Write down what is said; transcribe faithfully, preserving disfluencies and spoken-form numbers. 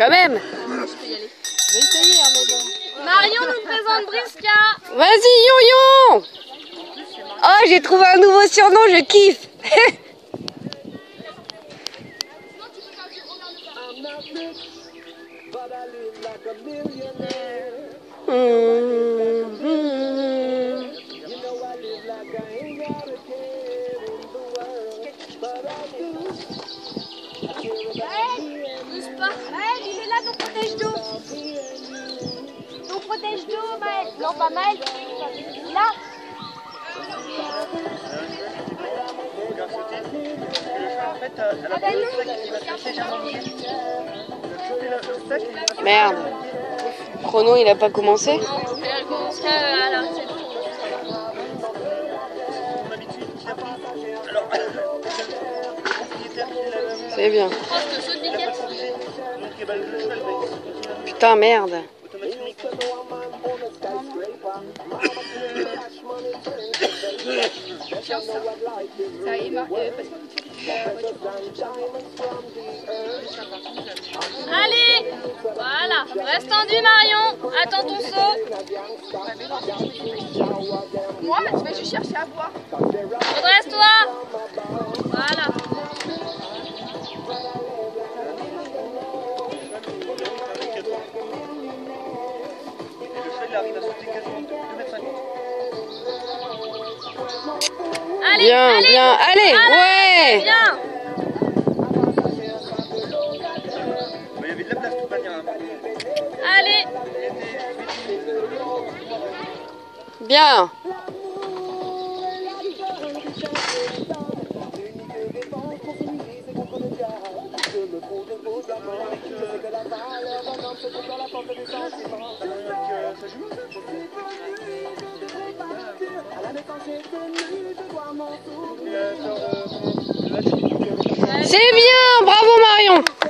Quand même. Je peux y aller. Je vais essayer, hein, mais bon. Marion nous présente Briska. Vas-y, Yon-Yon. Oh, j'ai trouvé un nouveau surnom, je kiffe. Bouge pas. Maël, il est là, ton protège d'eau. Ton protège d'eau, Maël. Non, pas Maël. Là. Ah ben non. Merde. Chrono, il a pas commencé? Non, elle commence qu'à la recette. C'est bien. Proche de saut de biquette. Putain, merde. Allez, voilà. Reste tendu, Marion. Attends ton saut. Moi, je vais juste chercher à boire. Redresse-toi. Voilà. Allez, Bien, allez, bien, allez, voilà, ouais. Bien. Il y avait de la place, de toute manière. Allez. Bien. C'est bien, bravo Marion.